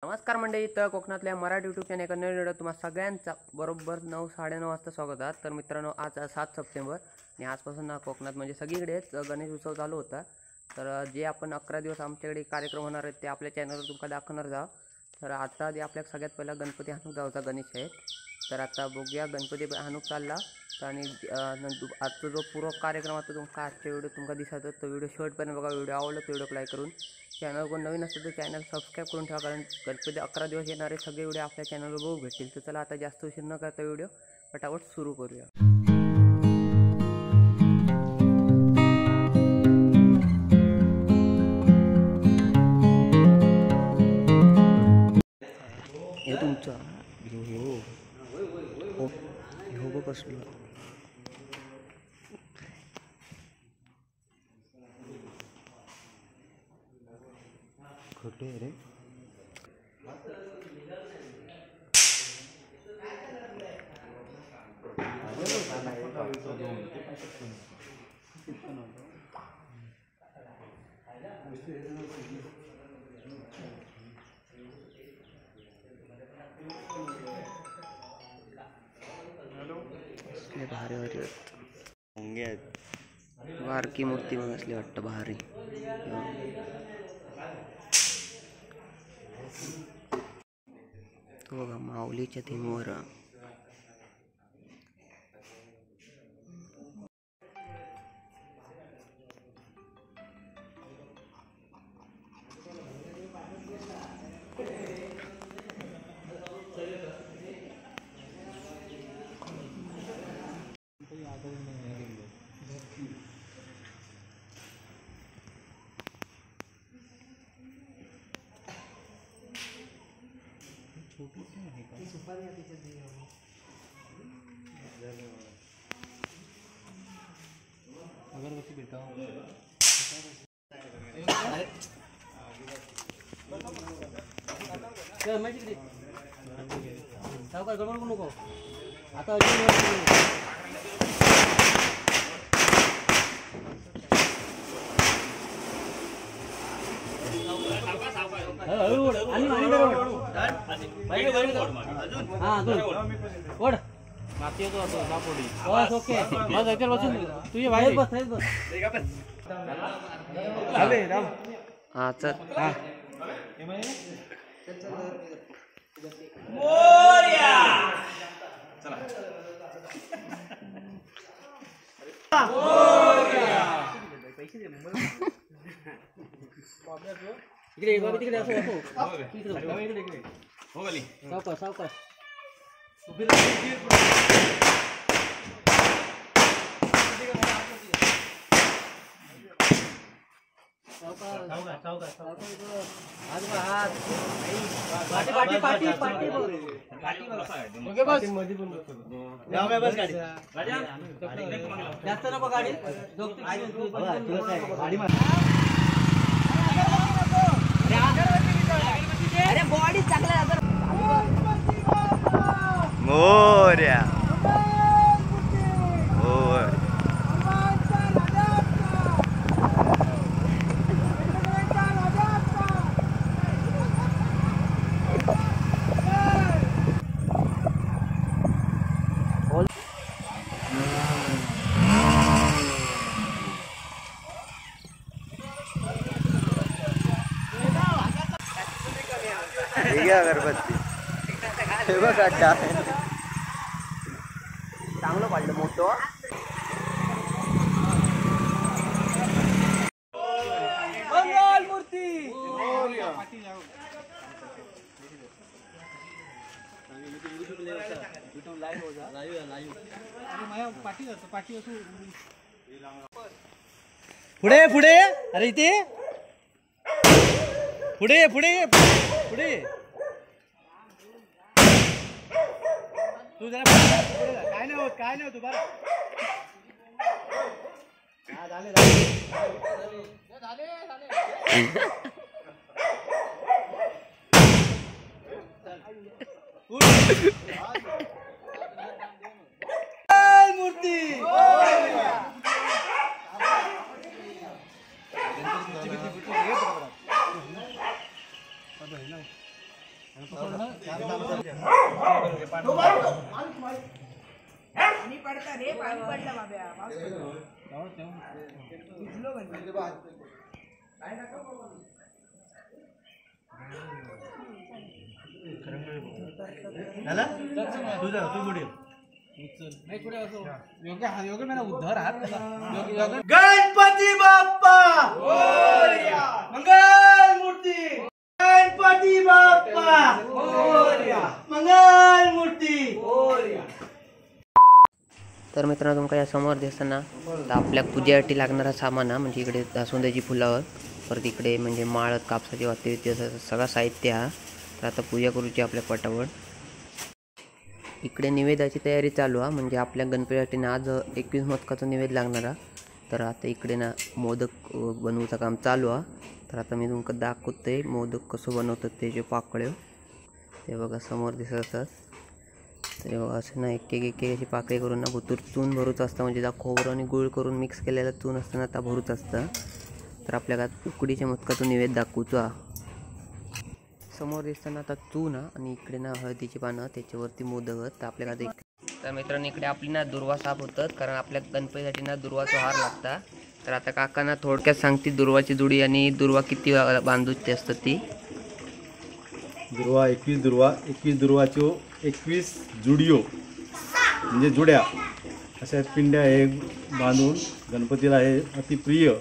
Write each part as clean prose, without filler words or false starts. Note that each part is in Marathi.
नमस्कार मंडळी, तर कोकणातल्या मराठी यूट्यूब चॅनल एका नवीन व्हिडिओ तुम्हाला सगळ्यांचा बरोबर 9-9:30 वाजता स्वागत आहे। तर मित्रांनो, आज 7 सप्टेंबर आणि आजपासून कोकणात म्हणजे सगळीकडेच गणेश उत्सव चालू होता। तर जे आपण 11 दिवस आमच्याकडे कार्यक्रम होणार आहेत ते आपल्या चॅनलवर तुम्हाला दाखवणार जा। तर आता जे आपल्या सगळ्यात पहिला गणपती हाणूक जाऊचा गणेश आहे। तर आता बघूया गणपती हाणूक चालला आणि आजचा जो पूर्ण कार्यक्रम आता तुमका आजच्या व्हिडिओ तुमका दिसतो। तो व्हिडिओ शेवटपर्यंत बघा। व्हिडिओ आवडला तर व्हिडिओ लाईक करून चॅनल कोण नवीन असेल तर चॅनल सबस्क्राईब करून ठेवा, कारण गणपती 11 दिवस येणारे सगळे व्हिडिओ आपल्या चॅनलवर बघू भेटतील। तर चला आता जास्त उशीर न करता व्हिडिओ पटापट सुरू करूया। हे तुमचा हो बघ कसलं खोटे रे। भारी भारी बारकी मूर्ती मग असली वाटतं भारी। तो बघा माऊलीच्या थीमवर अगरबत्ती बेटा सावकार गडबड नको आता माती येतो असं नापोडी बस ओके बस याच्यावर बसून तू ये बाहेर बस चाले राम हां चल हां मोरया चला मोरया पैसे दे इकडे बाबा तिकडे असो इकडे हो गली सावकाश जास्त नको गाडी अरे बॉडी चांगला मोरया अगरबत्ती हे बघा चांगलं पाडलं मोठं मंगल मूर्ती पुढे पुढे अरे इथे पुढे पुढे पुढे तू जरा काय नाही होत तू बरं झाले मूर्ती गणपती बाप्पा मंगल मूर्ती, गणपती बाप्पा मंगल मूर्ती. तर मित्रांनो तुमका या समोर दिसताना तर आपल्या पूजेसाठी लागणारा सामान म्हणजे इकडे जास्वंदाची फुलावर, परत इकडे म्हणजे माळ, कापसाची वाती सगळा साहित्य हा. तर आता पूजा करूची आपल्या पटावर. इकडे निवेदाची तयारी चालू आहे, म्हणजे आपल्या गणपतीसाठी आज 21 मोदकाचा निवेद लागणारा. तर आता इकडे ना मोदक बनवूचं काम चालू आहे. तर आता मी तुमका दाखवते मोदक कसं बनवतात त्याचे पाकळे. ते बघा समोर दिसत असतात. तर बघा असं ना एक एक अशी पाकळी करून ना भुतूर चून भरूच असतं, म्हणजे त्या खोबरं आणि गुळ करून मिक्स केलेला चून असताना त्या भरूच असतं. तर आपल्याला उकडीच्या मोदकाचा निवेद दाखवचा. समोर दिसताना आता चून आणि इकडे ना हळदीची पानं, त्याच्यावरती मोदक. तर आपल्याला तर मित्रांनो इकडे आपली ना दुर्वा साफ होतात, कारण आपल्या गणपतीसाठी ना दुर्वाचा हार लागता. तर आता काकांना थोडक्यात सांगते दुर्वाची जुडी आणि दुर्वा किती बांधूची असतात ती. दुर्वा 21 दुर्वाच्यो 21 जुडियो म्हणजे जुड्या अशा पिंड्या हे बांधून गणपतीला हे अतिप्रिय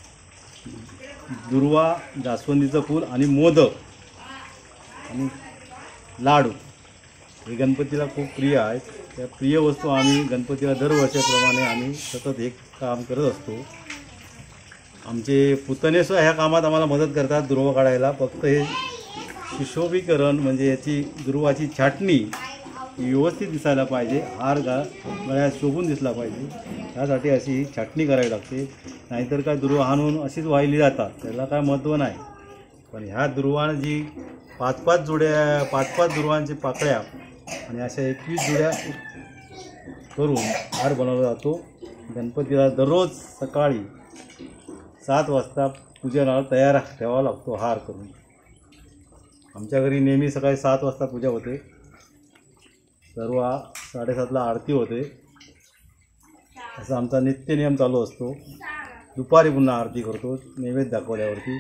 दुर्वा, जास्वंदीचं फूल आणि मोदक आणि लाडू हे गणपतीला खूप प्रिय आहेत. त्या प्रिय वस्तू आम्ही गणपतीला दरवर्षाप्रमाणे आम्ही सतत हे काम करत असतो. आमचे पुतणेसुद्धा ह्या कामात आम्हाला मदत करतात दुर्वा काढायला. फक्त हे सुशोभीकरण म्हणजे याची दुर्वाची छाटणी व्यवस्थित दिसायला पाहिजे, हार गळ्यात शोभून दिसला पाहिजे, त्यासाठी अशी ही छाटणी करावी लागते. नाहीतर काय दुर्वा हाणून अशीच वाहिली जातात, त्याला काय महत्त्व नाही. पण ह्या दुर्वानं जी 5-5 दुर्वांची पाकळ्या आणि अशा 21 जुड्या करून हार बनवला जातो. गणपतीला दररोज सकाळी 7 वाजता पूजेला तयार ठेवावा लागतो हार करून. आमच्या घरी नेहमी सकाळी 7 वाजता पूजा होते. सर्व 7:30ला आरती होते. असा आमचा नित्यनियम चालू असतो. दुपारी पुन्हा आरती करतो नैवेद्य दाखवल्यावरती.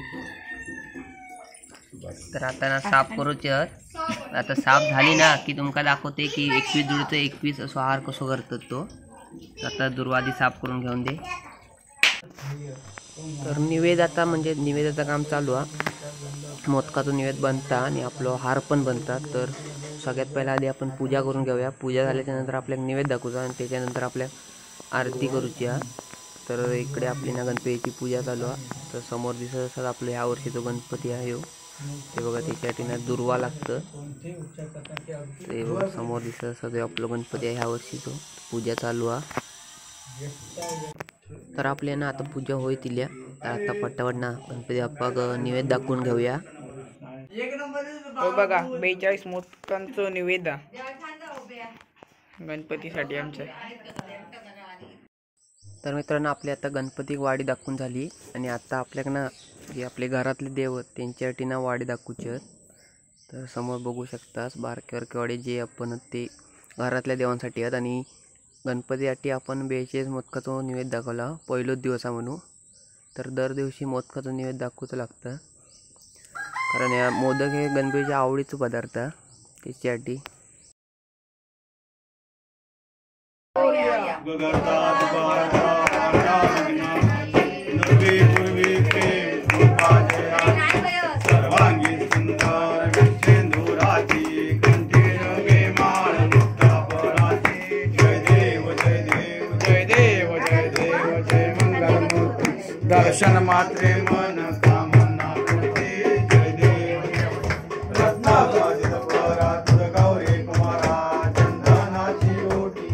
तर आता ना साफ करूचे. आता साफ झाली ना की तुमका दाखवते की 21 जुडीचं 21 असं हार कसं करतात तो. आता दुर्वादी साफ करून घेऊन दे. तर निवेद आता म्हणजे निवेदाचं काम चालू आहे. मोदकाचं निवेद बनता आणि आपलं हार पण बनतात. तर सगळ्यात पहिला आधी आपण पूजा करून घेऊया. पूजा झाल्याच्यानंतर आपल्याला निवेद दाखवूचा आणि त्याच्यानंतर आपल्या आरती करूची आहे. तर इकडे आपली ना गणपतीची पूजा चालू आहे. तर समोर दिसत असतात आपलं ह्या वर्षी जो गणपती आहे हो ते बघा, त्याच्यासाठी ना दुर्वा लागतं. ते बघा समोर दिसत असतात आपलं गणपती आहे ह्या वर्षीचं. पूजा चालू आहे. तर आपल्या ना आता पूजा होईल. तर आता पटापट ना गणपती बाप्पा निवेद दाखवून घेऊया. हो बघा 42 मोदकांचं निवेद गणपतीसाठी आमच्या. तर मित्रांनो आपली आता गणपती वाडी दाखवून झाली आणि आता आपल्याकडनं जे आपले घरातले देव त्यांच्यासाठी ना वाडी दाखवूची आहेत. तर समोर बघू शकतास बारके वाडी जे आपण ते घरातल्या देवांसाठी आहेत. आणि गणपतीसाठी आपण 42 मोदकाचं निवेद दाखवला पहिलोच दिवसा म्हणून. तर दर दिवशी मोदकाचं निवेद दाखवूचं लागतं, कारण या मोदक हे गणपतीच्या आवडीचं पदार्थ त्याच्यासाठी. दर्शन मात्रे मन कामना करते. जय देव रत्नागाजित परात गौरी कुमारा चंदनाची ओटी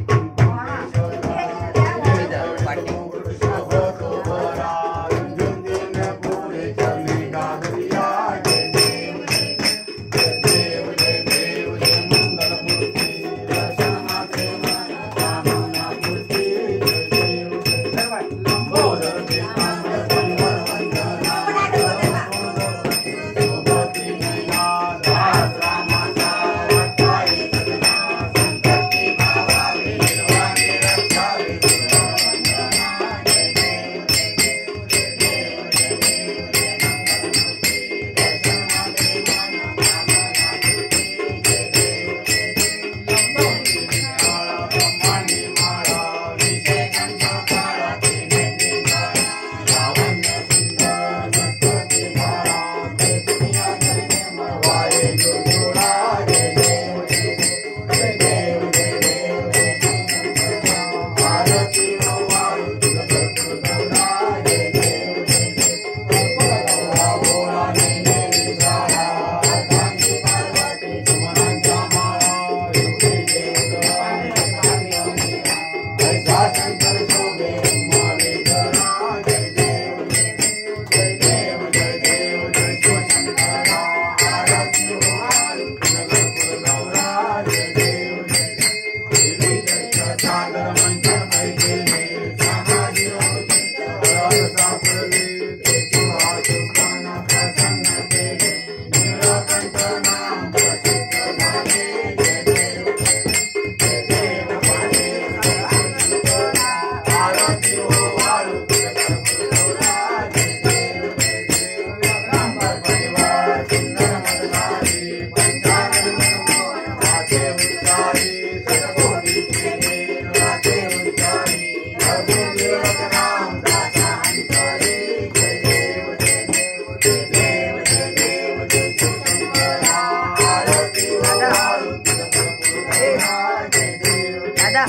द्या.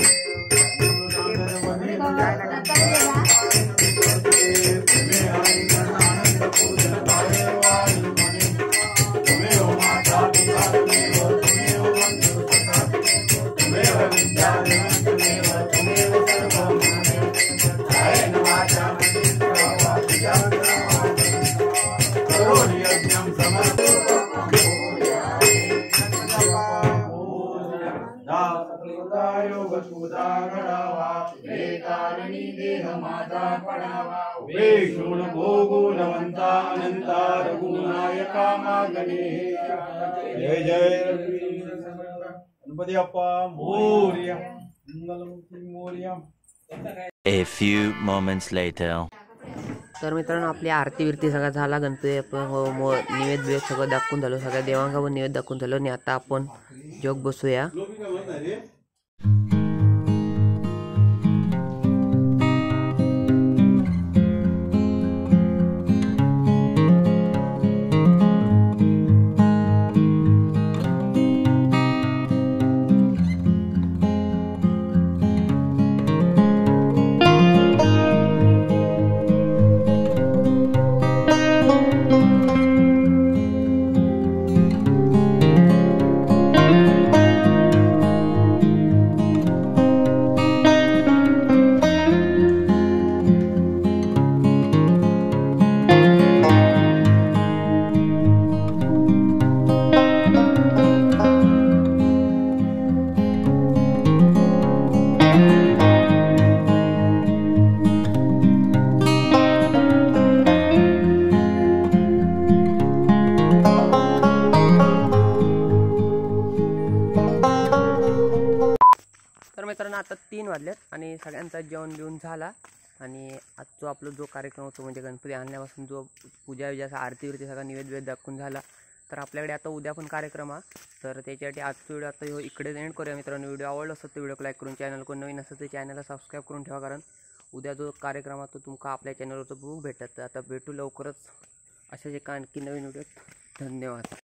जय जय गणपती अप्पा Morya. Mangalmurti Morya. A few moments later. तर मित्रांनो आपली आरती विरती सगळं झाला. गणपती निवेद बिवेद सगळं दाखवून झालं. सगळ्या देवांगा पण निवेद दाखवून झालं. आणि आता आपण जोग बसूया. तर मित्रांनो आता 3 वाजलेत आणि सगळ्यांचा जेवण बिवून झाला. आणि आजचा आपला जो कार्यक्रम होतो म्हणजे गणपती आणल्यापासून जो पूजा विजाचा आरती विरती सगळा निवेद दाखवून झाला. तर आपल्याकडे आता उद्या पण कार्यक्रम आहे. तर त्याच्यासाठी आजचा व्हिडिओ आता इकडे एंड करूया मित्रांनो. व्हिडिओ आवडला असेल तर व्हिडिओ लाईक करून, चॅनल कोण नवीन असेल तर चॅनलला सबस्क्राईब करून ठेवा. कारण उद्या जो कार्यक्रम आहे तो तुमका आपल्या चॅनलवर बघू भेटत. आता भेटू लवकरच अशाच एका आणखी नवीन व्हिडिओत. धन्यवाद.